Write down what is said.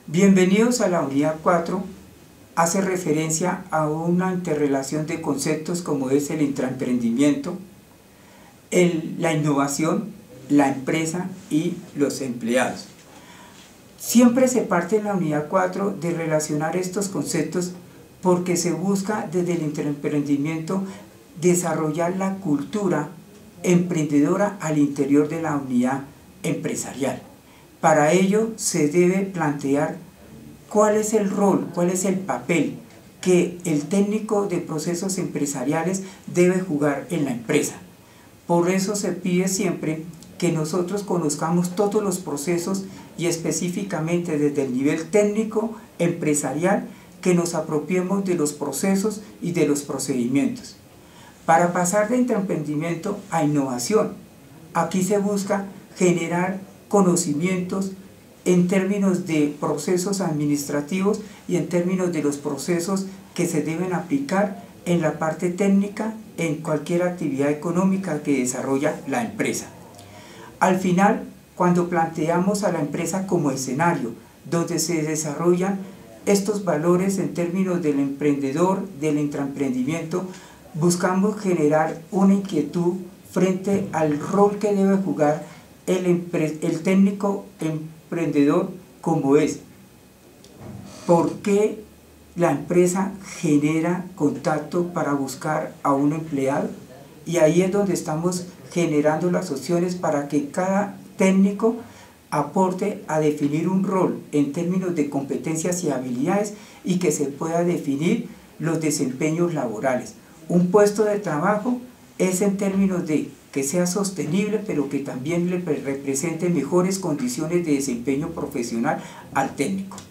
Bienvenidos a la unidad 4, hace referencia a una interrelación de conceptos como es el intraemprendimiento, la innovación, la empresa y los empleados. Siempre se parte en la unidad 4 de relacionar estos conceptos porque se busca desde el intraemprendimiento desarrollar la cultura emprendedora al interior de la unidad empresarial. Para ello se debe plantear cuál es el rol, cuál es el papel que el técnico de procesos empresariales debe jugar en la empresa. Por eso se pide siempre que nosotros conozcamos todos los procesos y específicamente desde el nivel técnico empresarial que nos apropiemos de los procesos y de los procedimientos. Para pasar de intraemprendimiento a innovación, aquí se busca generar conocimientos en términos de procesos administrativos y en términos de los procesos que se deben aplicar en la parte técnica en cualquier actividad económica que desarrolla la empresa. Al final, cuando planteamos a la empresa como escenario donde se desarrollan estos valores en términos del emprendedor, del intraemprendimiento, buscamos generar una inquietud frente al rol que debe jugar el técnico emprendedor como es. ¿Por qué la empresa genera contacto para buscar a un empleado? Y ahí es donde estamos generando las opciones para que cada técnico aporte a definir un rol en términos de competencias y habilidades y que se pueda definir los desempeños laborales. Un puesto de trabajo es en términos de que sea sostenible, pero que también le represente mejores condiciones de desempeño profesional al técnico.